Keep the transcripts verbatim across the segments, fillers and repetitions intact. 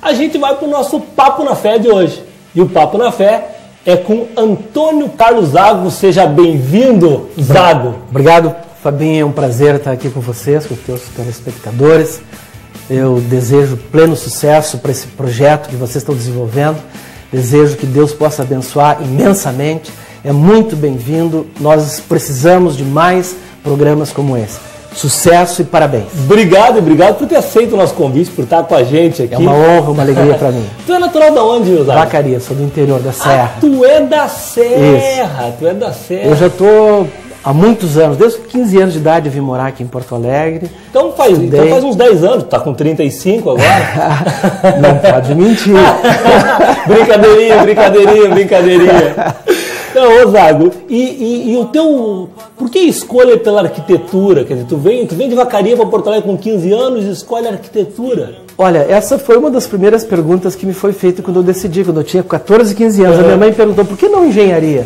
a gente vai para o nosso Papo na Fé de hoje. E o Papo na Fé é com Antônio Carlos Zago. Seja bem-vindo, Zago. Obrigado, Fabinho. É um prazer estar aqui com vocês, com os teus telespectadores. Eu desejo pleno sucesso para esse projeto que vocês estão desenvolvendo. Desejo que Deus possa abençoar imensamente. É muito bem-vindo. Nós precisamos de mais programas como esse. Sucesso e parabéns. Obrigado, obrigado por ter aceito o nosso convite, por estar com a gente aqui. É uma honra, uma alegria para mim. Tu é natural de onde, Zago? Vacaria, sou do interior da Serra. Ah, tu é da Serra, Isso. tu é da Serra. Eu já estou há muitos anos, desde quinze anos de idade eu vim morar aqui em Porto Alegre. Então faz, então faz uns dez anos, tu tá com trinta e cinco agora? Não pode mentir. Brincadeirinha, brincadeirinha, brincadeirinha. Então, ô Zago, e, e, e o teu... Por que escolha pela arquitetura? Quer dizer, tu vem, tu vem de Vacaria para Porto Alegre com quinze anos e escolhe arquitetura? Olha, essa foi uma das primeiras perguntas que me foi feita quando eu decidi, quando eu tinha quatorze, quinze anos. Uhum. A minha mãe perguntou, por que não engenharia?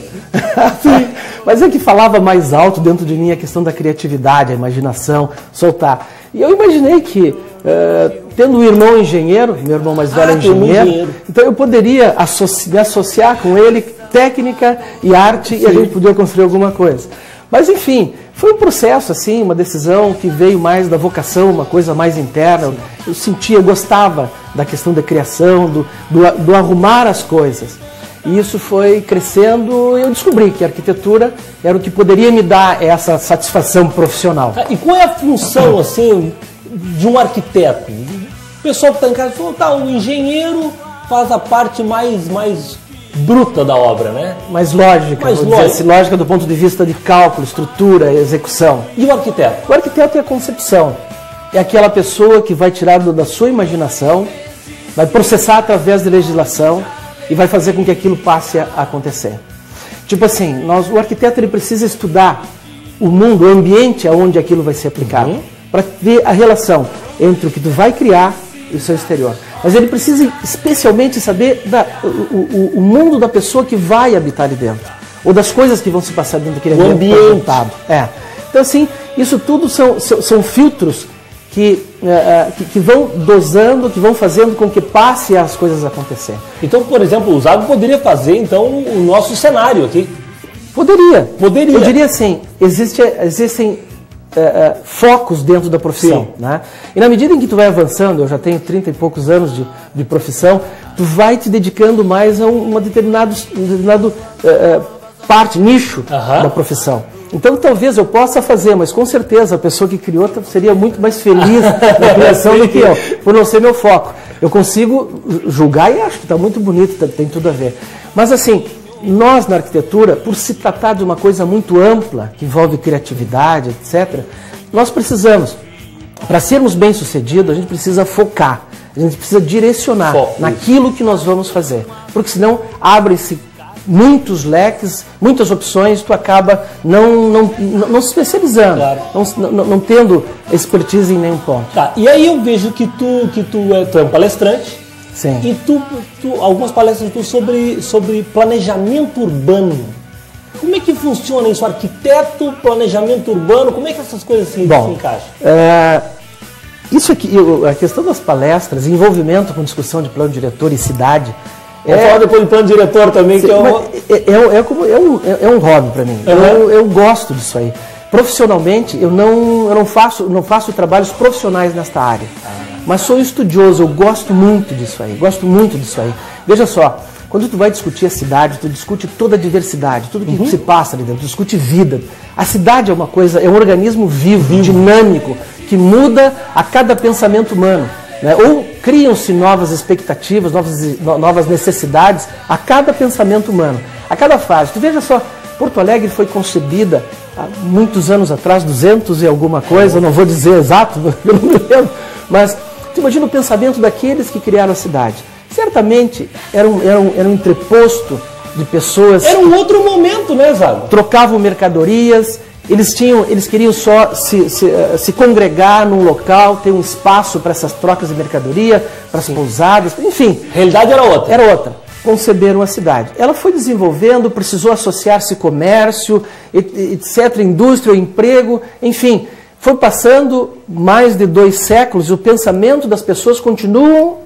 Mas é que falava mais alto dentro de mim a questão da criatividade, a imaginação, soltar. E eu imaginei que, uh, tendo um irmão engenheiro, meu irmão mais velho ah, é engenheiro, engenheiro, então eu poderia associ me associar com ele, técnica e arte, Sim. e a gente podia construir alguma coisa. Mas enfim, foi um processo assim, uma decisão que veio mais da vocação, uma coisa mais interna. Sim. Eu sentia, eu gostava da questão da criação, do, do, do arrumar as coisas. E isso foi crescendo e eu descobri que a arquitetura era o que poderia me dar essa satisfação profissional. E qual é a função, assim, de um arquiteto? O pessoal que está em casa falou, tá, o engenheiro faz a parte mais, mais bruta da obra, né? Mais lógica, mais vou lógica. Dizer assim, lógica do ponto de vista de cálculo, estrutura, execução. E o arquiteto? O arquiteto é a concepção. É aquela pessoa que vai tirar da sua imaginação, vai processar através de legislação, e vai fazer com que aquilo passe a acontecer. Tipo assim, nós, o arquiteto ele precisa estudar o mundo, o ambiente onde aquilo vai ser aplicado, uhum. para ver a relação entre o que tu vai criar e o seu exterior. Mas ele precisa especialmente saber da, o, o, o mundo da pessoa que vai habitar ali dentro, ou das coisas que vão se passar dentro daquele o ambiente. ambiente. É. Então assim, isso tudo são, são, são filtros Que, uh, que, que vão dosando, que vão fazendo com que passe as coisas a acontecer. Então, por exemplo, o Zago poderia fazer então o nosso cenário aqui? Poderia. Poderia. Eu diria assim, existe, existem uh, uh, focos dentro da profissão. Né? E na medida em que tu vai avançando, eu já tenho trinta e poucos anos de, de profissão, tu vai te dedicando mais a uma determinado, um determinado uh, uh, parte, nicho uh-huh. da profissão. Então talvez eu possa fazer, mas com certeza a pessoa que criou seria muito mais feliz na criação do que eu, por não ser meu foco. Eu consigo julgar e acho que está muito bonito, tem tudo a ver. Mas assim, nós na arquitetura, por se tratar de uma coisa muito ampla, que envolve criatividade, etcétera, nós precisamos, para sermos bem-sucedidos, a gente precisa focar, a gente precisa direcionar Foco, naquilo isso. que nós vamos fazer. Porque senão abre-se muitos leques, muitas opções, tu acaba não, não, não, não se especializando, claro. não, não, não tendo expertise em nenhum ponto. Tá, e aí eu vejo que tu, que tu, é, tu é um palestrante. Sim. E tu, tu, algumas palestras tu sobre, sobre planejamento urbano. Como é que funciona isso? Arquiteto, planejamento urbano, como é que essas coisas se, Bom, se encaixam? É, isso aqui, a questão das palestras, envolvimento com discussão de plano diretor e cidade, Vamos é, falar depois do plano diretor também, sim, que é um... É, é, é, como, é, um, é um hobby para mim. Uhum. Eu, eu gosto disso aí. Profissionalmente, eu não, eu não, faço, não faço trabalhos profissionais nesta área. Ah. Mas sou estudioso, eu gosto muito disso aí. Gosto muito disso aí. Veja só, quando tu vai discutir a cidade, tu discute toda a diversidade, tudo que uhum. se passa ali dentro, tu discute vida. A cidade é uma coisa, é um organismo vivo, vivo. dinâmico, que muda a cada pensamento humano. Né? Ou criam-se novas expectativas, novas, novas necessidades a cada pensamento humano, a cada fase. Tu veja só, Porto Alegre foi concebida há muitos anos atrás, duzentos e alguma coisa, eu não vou dizer exato, eu não me lembro, mas tu imagina o pensamento daqueles que criaram a cidade. Certamente era um, era um, era um entreposto de pessoas... Era um outro momento, né, Zago? Trocavam mercadorias... Eles, tinham, eles queriam só se, se, uh, se congregar num local, ter um espaço para essas trocas de mercadoria, para as pousadas, enfim. A realidade era outra. Era outra. Conceberam a cidade. Ela foi desenvolvendo, precisou associar-se comércio, etcétera, indústria, emprego, enfim. Foi passando mais de dois séculos e o pensamento das pessoas continuam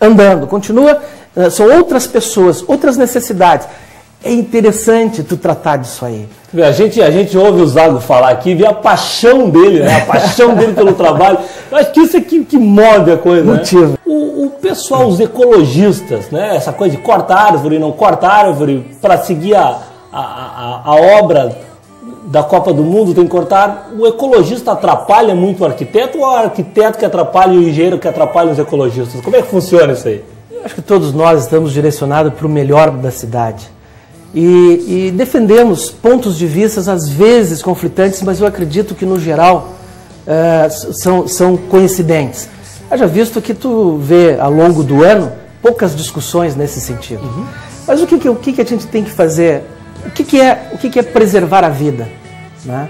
andando, continua, uh, são outras pessoas, outras necessidades. É interessante tu tratar disso aí. A gente, a gente ouve o Zago falar aqui, vê a paixão dele, né? A paixão dele pelo trabalho. Eu acho que isso é que, que move a coisa, Motivo. Né? O, o pessoal, os ecologistas, né? Essa coisa de corta árvore, não corta árvore, para seguir a, a, a, a obra da Copa do Mundo tem que cortar. O ecologista atrapalha muito o arquiteto ou o arquiteto que atrapalha e o engenheiro que atrapalha os ecologistas? Como é que funciona isso aí? Eu acho que todos nós estamos direcionados para o melhor da cidade. E, e defendemos pontos de vista, às vezes, conflitantes, mas eu acredito que, no geral, uh, são, são coincidentes. Haja visto que tu vê, ao longo do ano, poucas discussões nesse sentido. Uhum. Mas o, que, que, o que, que a gente tem que fazer? O que, que, é, o que, que é preservar a vida? Né?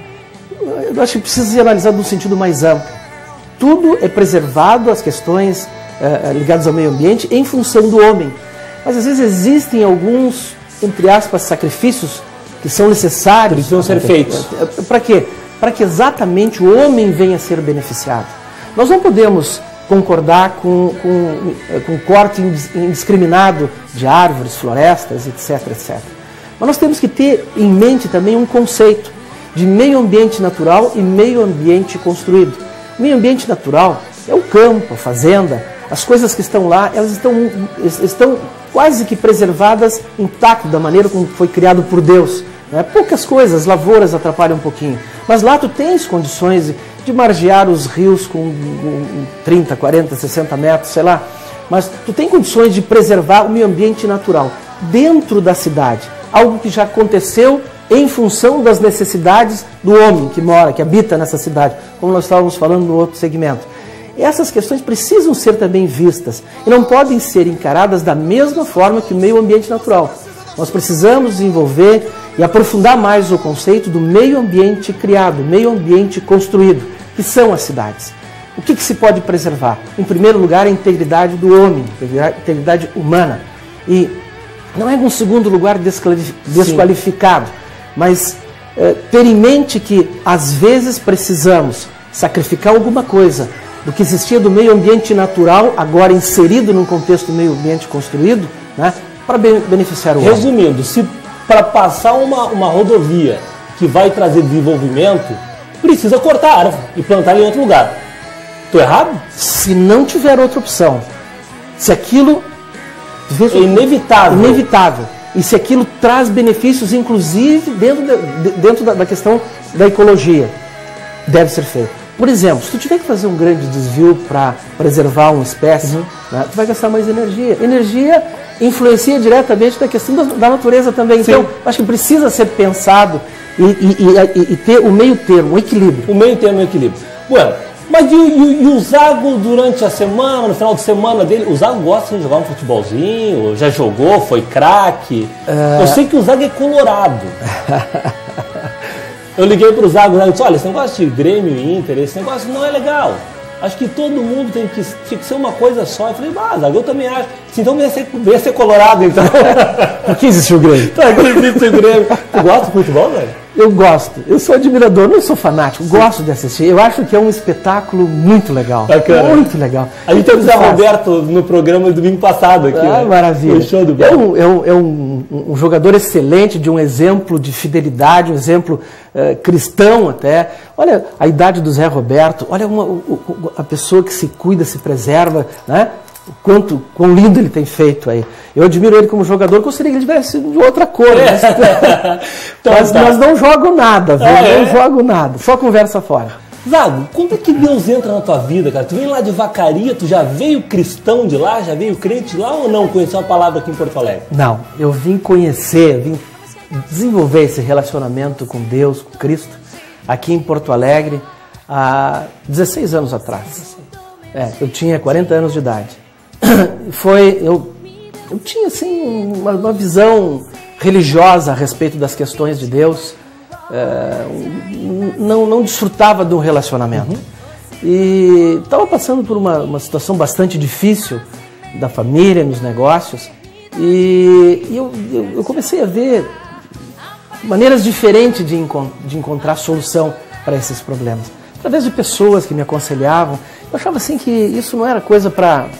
Eu acho que precisa ser analisado num sentido mais amplo. Tudo é preservado, as questões uh, ligadas ao meio ambiente, em função do homem. Mas, às vezes, existem alguns, entre aspas, sacrifícios que são necessários. Precisam ser feitos. Para quê? Para que exatamente o homem venha a ser beneficiado. Nós não podemos concordar com, com, com corte indiscriminado de árvores, florestas, etc, etcétera. Mas nós temos que ter em mente também um conceito de meio ambiente natural e meio ambiente construído. O meio ambiente natural é o campo, a fazenda, as coisas que estão lá, elas estão, estão quase que preservadas, intactas, da maneira como foi criado por Deus. Né? Poucas coisas, lavouras atrapalham um pouquinho. Mas lá tu tens condições de, de margear os rios com um, trinta, quarenta, sessenta metros, sei lá. Mas tu tem condições de preservar o meio ambiente natural dentro da cidade. Algo que já aconteceu em função das necessidades do homem que mora, que habita nessa cidade, como nós estávamos falando no outro segmento. Essas questões precisam ser também vistas e não podem ser encaradas da mesma forma que o meio ambiente natural. Nós precisamos desenvolver e aprofundar mais o conceito do meio ambiente criado, meio ambiente construído, que são as cidades. O que, que se pode preservar? Em primeiro lugar, a integridade do homem, a integridade humana. E não é, em segundo lugar, desqualificado, Sim. mas é, ter em mente que, às vezes, precisamos sacrificar alguma coisa do que existia do meio ambiente natural, agora inserido num contexto do meio ambiente construído, né, para beneficiar o homem. Resumindo, se para passar uma, uma rodovia que vai trazer desenvolvimento, precisa cortar a árvore e plantar em outro lugar. Estou errado? Se não tiver outra opção, se aquilo é inevitável. inevitável, e se aquilo traz benefícios, inclusive dentro, de, dentro da, da questão da ecologia, deve ser feito. Por exemplo, se tu tiver que fazer um grande desvio para preservar uma espécie, uhum. né, tu vai gastar mais energia. Energia influencia diretamente na questão da, da natureza também. Sim. Então, acho que precisa ser pensado e, e, e, e ter o meio termo, o equilíbrio. O meio termo, o equilíbrio. Bueno, mas e, e, e o Zago durante a semana, no final de semana dele, o Zago gosta de jogar um futebolzinho, já jogou, foi craque. Uh... Eu sei que o Zago é colorado. Eu liguei para o Zago, né? Eu disse, olha, esse negócio de Grêmio e Inter, esse negócio não é legal. Acho que todo mundo tem que, tem que ser uma coisa só. Eu falei, ah, Zago, eu também acho. Então ia ser, ia ser colorado, então. Por que existe o Grêmio? Por que existe o Grêmio? Tu gosta de futebol, velho? Eu gosto. Eu sou admirador, não sou fanático. Gosto de assistir. Eu acho que é um espetáculo muito legal. Bacana. Muito legal. A gente teve o Zé Roberto no programa do domingo passado aqui. Ah, né? Maravilha. Foi show do é um, é, um, é um, um jogador excelente, de um exemplo de fidelidade, um exemplo uh, cristão até. Olha a idade do Zé Roberto, olha uma, o, a pessoa que se cuida, se preserva, né? O quanto, quão lindo ele tem feito aí. Eu admiro ele como jogador, gostaria que ele tivesse de outra cor. É. Mas, então, mas, tá. mas não jogo nada, viu? Ah, é? Não jogo nada, só conversa fora. Zago, como é que Deus entra na tua vida, cara? Tu veio lá de Vacaria, tu já veio cristão de lá, já veio crente de lá ou não conheceu a palavra aqui em Porto Alegre? Não, eu vim conhecer, vim desenvolver esse relacionamento com Deus, com Cristo, aqui em Porto Alegre, há dezesseis anos atrás. É, eu tinha quarenta anos de idade. Foi, eu, eu tinha assim uma, uma visão religiosa a respeito das questões de Deus, é, não, não desfrutava de um relacionamento. Uhum. E estava passando por uma, uma situação bastante difícil da família, nos negócios, e, e eu, eu, eu comecei a ver maneiras diferentes de, encont de encontrar solução para esses problemas. Através de pessoas que me aconselhavam, eu achava assim que isso não era coisa para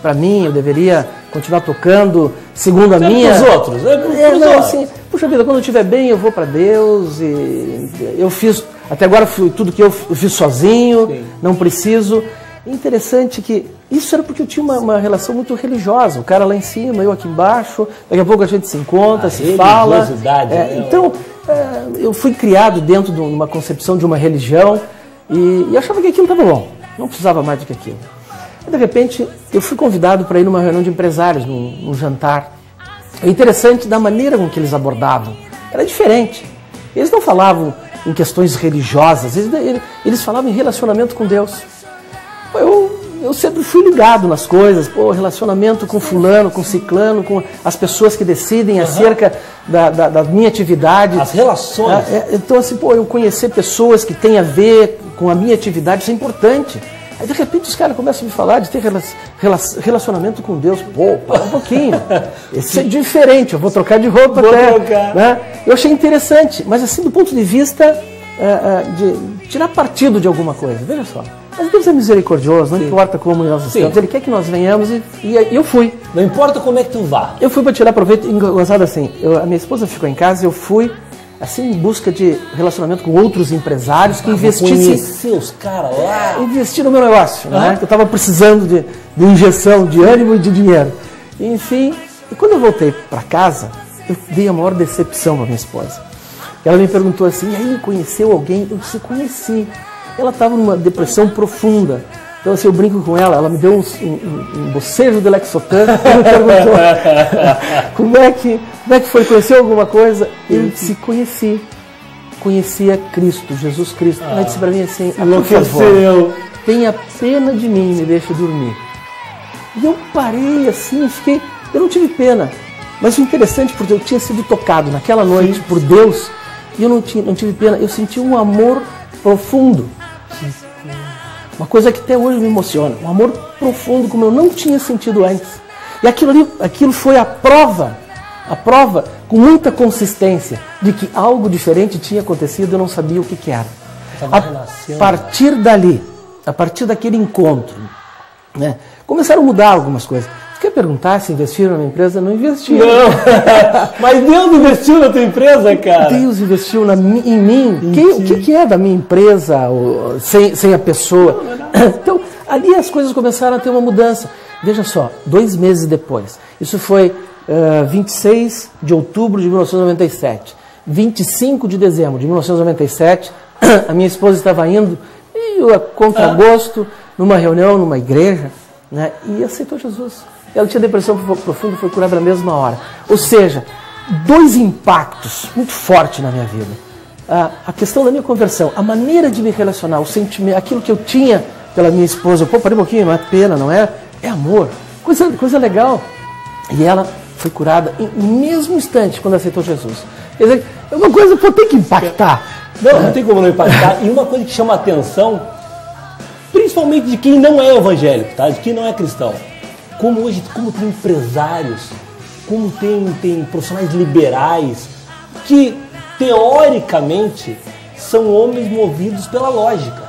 para mim, eu deveria continuar tocando segundo a Não minha... é pros outros, é pros É, não, outros. assim, puxa vida, quando eu estiver bem, eu vou para Deus, e eu fiz, até agora fui, tudo que eu fiz sozinho, Sim. não preciso. Interessante que isso era porque eu tinha uma, uma relação muito religiosa, o cara lá em cima, eu aqui embaixo, daqui a pouco a gente se encontra, A se fala. religiosidade, É, né? então, é, eu fui criado dentro de uma concepção de uma religião e, e achava que aquilo estava bom, não precisava mais do que aquilo. E, de repente, eu fui convidado para ir numa reunião de empresários, num, num jantar. É interessante da maneira com que eles abordavam, era diferente. Eles não falavam em questões religiosas, eles, eles falavam em relacionamento com Deus. Eu, eu sempre fui ligado nas coisas, pô, relacionamento com fulano, com ciclano, com as pessoas que decidem Uhum. acerca da, da, da minha atividade. As relações. É, é, então, assim, pô, eu conhecer pessoas que têm a ver com a minha atividade, isso é importante. Aí, de repente, os caras começam a me falar de ter rela- rela- relacionamento com Deus. Pô, para um pouquinho. Isso é diferente, eu vou trocar de roupa Vou até. trocar. Né? Eu achei interessante, mas assim, do ponto de vista é, é, de tirar partido de alguma coisa. Veja só. Mas Deus é misericordioso, não Sim. importa como nós Sim. estamos. Ele quer que nós venhamos e, e eu fui. Não importa como é que tu vá. Eu fui para tirar proveito, engraçado assim, eu, a minha esposa ficou em casa e eu fui assim em busca de relacionamento com outros empresários que investissem, Conhecer os caras lá. investir no meu negócio, né? Aham. Eu estava precisando de, de injeção de ânimo e de dinheiro. Enfim, e quando eu voltei para casa, eu dei a maior decepção para minha esposa. Ela me perguntou assim, e aí, conheceu alguém? Eu disse, conheci. Ela estava numa depressão profunda. Então, assim, eu brinco com ela, ela me deu um, um, um bocejo de Lexotan e me perguntou como é, que, como é que foi, conheceu alguma coisa? Eu disse, conheci. Conhecia Cristo, Jesus Cristo. Ela disse para mim assim, ah, por favor, Enlouqueceu. tenha pena de mim, me deixe dormir. E eu parei assim, fiquei, eu não tive pena. Mas o interessante, porque eu tinha sido tocado naquela noite por Deus, e eu não, tinha, não tive pena, eu senti um amor profundo. Uma coisa que até hoje me emociona, um amor profundo como eu não tinha sentido antes. E aquilo ali, aquilo foi a prova, a prova com muita consistência de que algo diferente tinha acontecido, eu não sabia o que, que era. Tava A renascendo. partir dali, a partir daquele encontro, né, começaram a mudar algumas coisas. Você quer perguntar se investiram na minha empresa? Não investiram. Não. Mas Deus investiu na tua empresa, cara. Deus investiu na, mi- em mim. Quem- o que, que é da minha empresa ou, sem, sem a pessoa? Então, ali as coisas começaram a ter uma mudança. Veja só, dois meses depois. Isso foi uh, vinte e seis de outubro de mil novecentos e noventa e sete. vinte e cinco de dezembro de mil novecentos e noventa e sete, a minha esposa estava indo, e eu, a contragosto, numa reunião, numa igreja, né, e aceitou Jesus. Ela tinha depressão profunda e foi curada na mesma hora. Ou seja, dois impactos muito fortes na minha vida. A, a questão da minha conversão, a maneira de me relacionar, o sentimento, aquilo que eu tinha pela minha esposa. Pô, parei um pouquinho, não é pena, não é? É amor. Coisa, coisa legal. E ela foi curada em- no mesmo instante quando aceitou Jesus. Quer dizer, é uma coisa que tem que impactar. Não, não tem como não impactar. E uma coisa que chama a atenção, principalmente de quem não é evangélico, tá? De quem não é cristão. Como hoje, como tem empresários, como tem, tem profissionais liberais, que teoricamente são homens movidos pela lógica.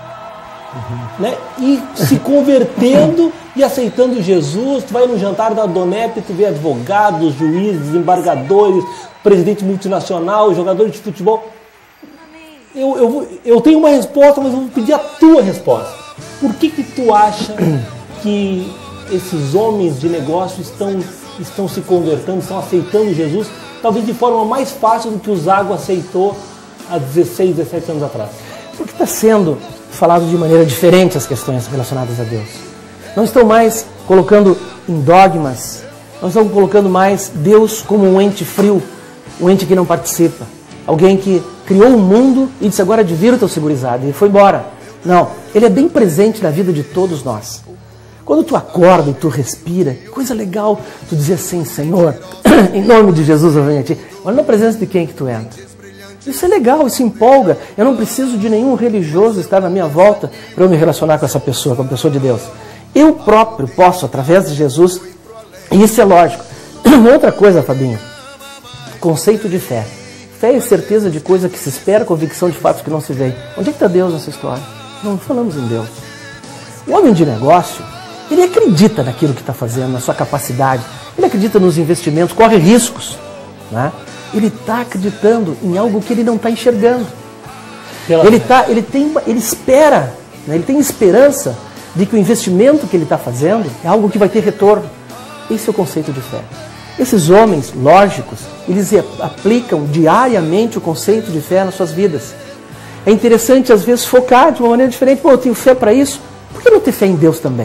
Né? E se convertendo e aceitando Jesus. Tu vai no jantar da Donep e tu vê advogados, juízes, desembargadores, presidente multinacional, jogadores de futebol. Eu, eu, vou- eu tenho uma resposta, mas eu vou pedir a tua resposta. Por que que tu acha que esses homens de negócio estão, estão se convertendo, estão aceitando Jesus, talvez de forma mais fácil do que o Zago aceitou há dezesseis, dezessete anos atrás? Porque está sendo falado de maneira diferente as questões relacionadas a Deus. Não estão mais colocando em dogmas, não estão colocando mais Deus como um ente frio, um ente que não participa. Alguém que criou o mundo e disse agora divirta-se, gurizada, e foi embora. Não, ele é bem presente na vida de todos nós. Quando tu acorda e tu respira, que coisa legal tu dizer assim, Senhor, em nome de Jesus eu venho a ti. Olha na presença de quem que tu entra. Isso é legal, isso empolga. Eu não preciso de nenhum religioso estar na minha volta para eu me relacionar com essa pessoa, com a pessoa de Deus. Eu próprio posso, através de Jesus, e isso é lógico. Uma outra coisa, Fabinho, conceito de fé. Fé é certeza de coisa que se espera, convicção de fatos que não se vê. Onde é que está Deus nessa história? Não falamos em Deus. O homem de negócio ele acredita naquilo que está fazendo, na sua capacidade, ele acredita nos investimentos, corre riscos, né? Ele está acreditando em algo que ele não está enxergando. Ele, tá, ele, tem, ele espera, né? Ele tem esperança de que o investimento que ele está fazendo é algo que vai ter retorno. Esse é o conceito de fé. Esses homens lógicos, eles aplicam diariamente o conceito de fé nas suas vidas. É interessante, às vezes, focar de uma maneira diferente. Pô, eu tenho fé para isso, por que não ter fé em Deus também?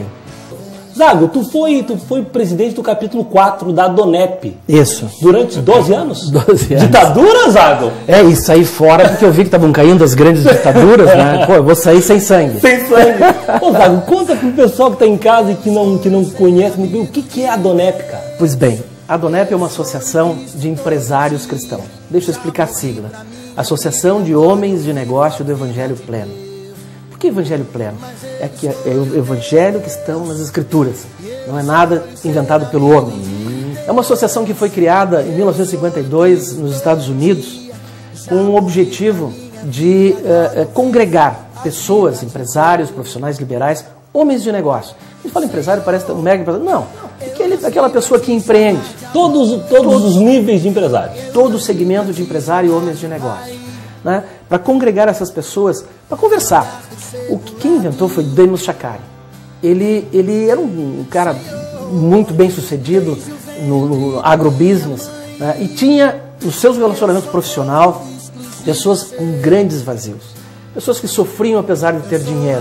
Zago, tu foi, tu foi presidente do capítulo quatro da Donep. Isso. Durante doze anos? doze anos. Ditadura, Zago? É, e saí fora porque eu vi que estavam caindo as grandes ditaduras, né? Pô, eu vou sair sem sangue. Sem sangue. Ô, Zago, conta pro pessoal que está em casa e que não, que não conhece muito bem, o que, que é a Donep, cara? Pois bem, a Donep é uma associação de empresários cristãos. Deixa eu explicar a sigla. Associação de Homens de Negócio do Evangelho Pleno. Por que Evangelho Pleno? É, que é o Evangelho que estão nas Escrituras. Não é nada inventado pelo homem. É uma associação que foi criada em mil novecentos e cinquenta e dois nos Estados Unidos com o objetivo de uh, congregar pessoas, empresários, profissionais liberais, homens de negócio. A gente fala empresário, parece um mega empresário. Não, aquele, aquela pessoa que empreende. Todos, todos, todos os níveis de empresários. Todo o segmento de empresário e homens de negócio. Né? Para congregar essas pessoas, para conversar. O que quem inventou foi Demos Shakari. Ele, ele era um, um cara muito bem sucedido no, no agrobusiness, né? E tinha nos seus relacionamentos profissionais pessoas com grandes vazios, pessoas que sofriam apesar de ter dinheiro.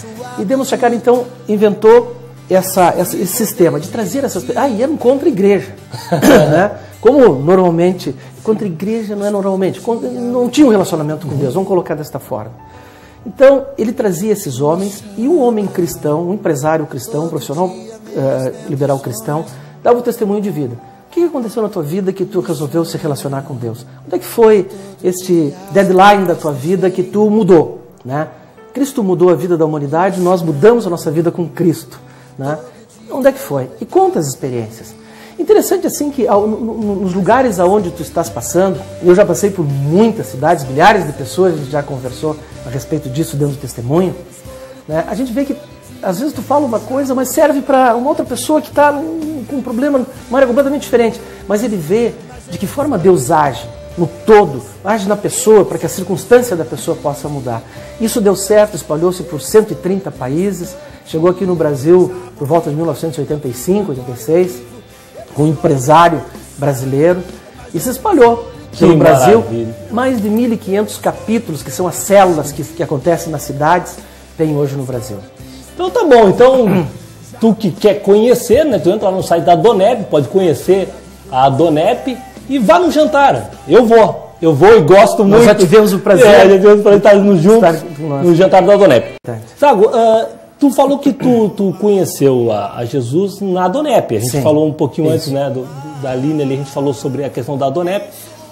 E Demos Shakari então inventou essa, essa, esse sistema de trazer essas pessoas. Ah, e eram contra a igreja, né? Como normalmente, contra a igreja não é normalmente, não tinha um relacionamento com Deus, vamos colocar desta forma. Então, ele trazia esses homens e um homem cristão, um empresário cristão, um profissional uh, liberal cristão, dava o testemunho de vida. O que aconteceu na tua vida que tu resolveu se relacionar com Deus? Onde é que foi este deadline da tua vida que tu mudou, né? Cristo mudou a vida da humanidade, nós mudamos a nossa vida com Cristo, né? Onde é que foi? E conta as experiências. Interessante assim que ao, no, nos lugares aonde tu estás passando, eu já passei por muitas cidades, milhares de pessoas, a gente já conversou a respeito disso dando testemunho, né? A gente vê que às vezes tu fala uma coisa, mas serve para uma outra pessoa que está com um problema, uma área completamente diferente, mas ele vê de que forma Deus age no todo, age na pessoa para que a circunstância da pessoa possa mudar. Isso deu certo, espalhou-se por cento e trinta países, chegou aqui no Brasil por volta de mil novecentos e oitenta e cinco, oitenta e seis, com um empresário brasileiro, e se espalhou pelo Brasil. Maravilha. Mais de mil e quinhentos capítulos, que são as células que, que acontecem nas cidades, tem hoje no Brasil. Então tá bom, então tu que quer conhecer, né, tu entra lá no site da Donep, pode conhecer a Donep e vá no jantar. Eu vou, eu vou e gosto muito. Nós já tivemos o prazer, é, já tivemos o prazer de estar no, juntos, no jantar da Donep. Tá. Sago, uh, tu falou que tu, tu conheceu a, a Jesus na Donep. A gente Sim, falou um pouquinho isso. antes, né, do, da Aline ali, a gente falou sobre a questão da Donep.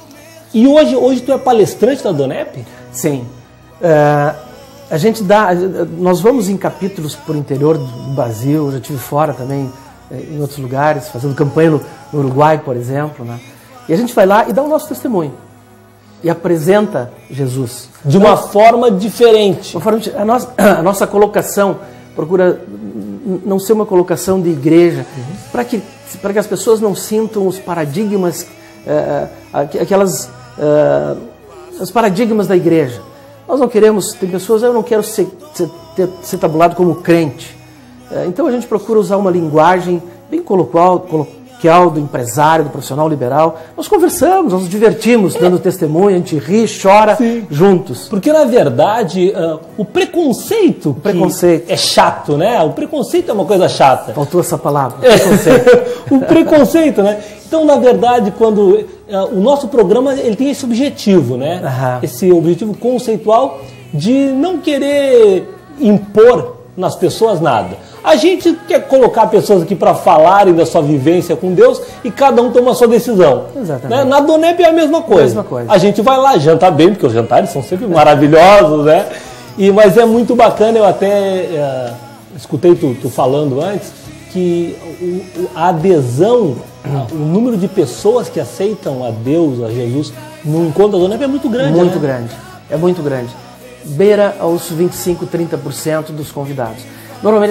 E hoje, hoje tu é palestrante da Donep? Sim. Uh, a gente dá, nós vamos em capítulos por interior do Brasil, eu já estive fora também, em outros lugares, fazendo campanha no, no Uruguai, por exemplo, né? E a gente vai lá e dá o nosso testemunho. E apresenta Jesus. De uma então, forma diferente. Uma forma, a, nossa, a nossa colocação procura não ser uma colocação de igreja, uhum. para que, para que as pessoas não sintam os paradigmas, uh, aquelas, uh, os paradigmas da igreja. Nós não queremos, tem pessoas, eu não quero ser, ser, ser tabulado como crente. Uh, então a gente procura usar uma linguagem bem coloquial, coloquial do empresário, do profissional liberal. Nós conversamos, nós nos divertimos dando testemunho, a gente ri, chora Sim. juntos. Porque, na verdade, uh, o preconceito, o preconceito é chato, né? O preconceito é uma coisa chata. Faltou essa palavra, preconceito. O preconceito, né? Então, na verdade, quando uh, o nosso programa ele tem esse objetivo, né? Uhum. Esse objetivo conceitual de não querer impor nas pessoas nada. A gente quer colocar pessoas aqui para falarem da sua vivência com Deus e cada um toma a sua decisão. Exatamente. Né? Na Donep é a mesma coisa. A mesma coisa. A gente vai lá, janta bem, porque os jantares são sempre maravilhosos, né? E, mas é muito bacana, eu até uh, escutei tu, tu falando antes, que o, a adesão, o número de pessoas que aceitam a Deus, a Jesus, no encontro da Donep é muito grande. Muito né? grande, é muito grande. Beira aos vinte e cinco, trinta por cento dos convidados. Normalmente assim,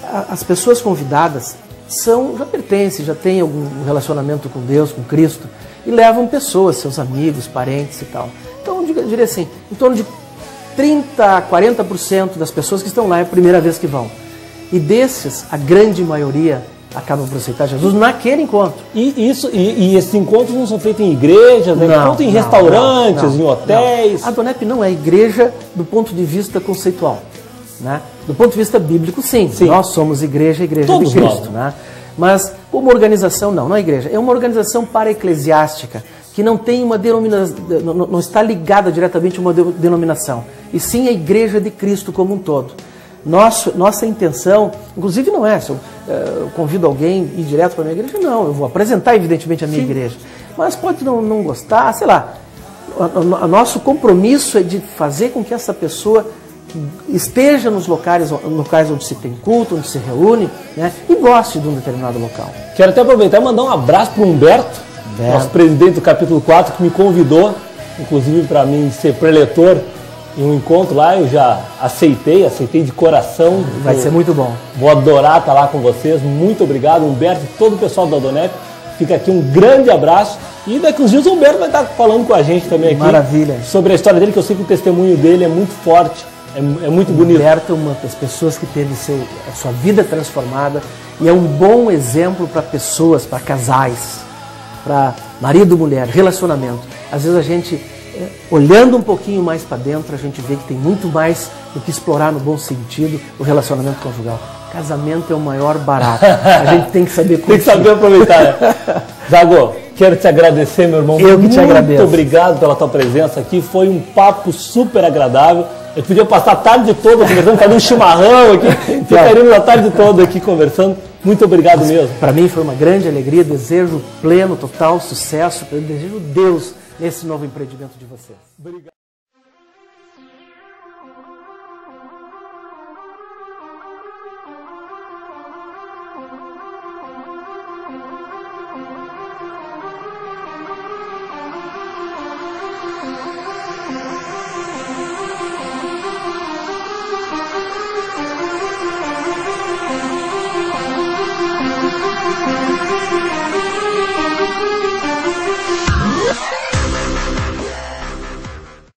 a, as pessoas convidadas são, já pertencem, já têm algum relacionamento com Deus, com Cristo, e levam pessoas, seus amigos, parentes e tal. Então, eu diria assim, em torno de trinta a quarenta por cento das pessoas que estão lá é a primeira vez que vão. E desses, a grande maioria acabam por aceitar Jesus naquele encontro. E, isso, e, e esses encontros não são feitos em igrejas, né? Não, encontros em não, restaurantes, não, não, em hotéis. Não. A Donep não é igreja do ponto de vista conceitual. Né? Do ponto de vista bíblico, sim. sim. Nós somos igreja, igreja Todos de Cristo. Né? Mas como organização, não, não é igreja. É uma organização para-eclesiástica, que não tem uma denominação, não, não está ligada diretamente a uma denominação, e sim a igreja de Cristo como um todo. Nosso, nossa intenção, inclusive não é, se eu, eu convido alguém a ir direto para a minha igreja, não, eu vou apresentar evidentemente a minha sim. igreja, mas pode não, não gostar, sei lá. O, o nosso compromisso é de fazer com que essa pessoa esteja nos locais, locais onde se tem culto, onde se reúne, né, e goste de um determinado local. Quero até aproveitar e mandar um abraço para o Humberto, Humberto, nosso presidente do capítulo quatro, que me convidou, inclusive para mim ser preletor em um encontro lá. Eu já aceitei, aceitei de coração. Vai vou, ser muito bom. Vou adorar estar lá com vocês. Muito obrigado, Humberto, e todo o pessoal da Donep. Fica aqui um grande abraço. E daqui uns dias o Humberto vai estar falando com a gente também aqui. Maravilha. Sobre a história dele, que eu sei que o testemunho dele é muito forte, é, é muito bonito. O Humberto é uma das pessoas que teve seu, a sua vida transformada e é um bom exemplo para pessoas, para casais, para marido, mulher, relacionamento. Às vezes a gente, é, olhando um pouquinho mais para dentro, a gente vê que tem muito mais do que explorar no bom sentido o relacionamento conjugal. Casamento é o maior barato. A gente tem que saber curtir. Tem que saber aproveitar. Né? Zago, quero te agradecer, meu irmão. Eu que te agradeço. Muito obrigado pela tua presença aqui. Foi um papo super agradável. Eu podia passar a tarde toda conversando, fazer um chimarrão aqui. Ficaríamos a tarde toda aqui conversando. Muito obrigado mesmo. Para mim foi uma grande alegria. Desejo pleno, total sucesso. Eu desejo Deus nesse novo empreendimento de vocês. Obrigado.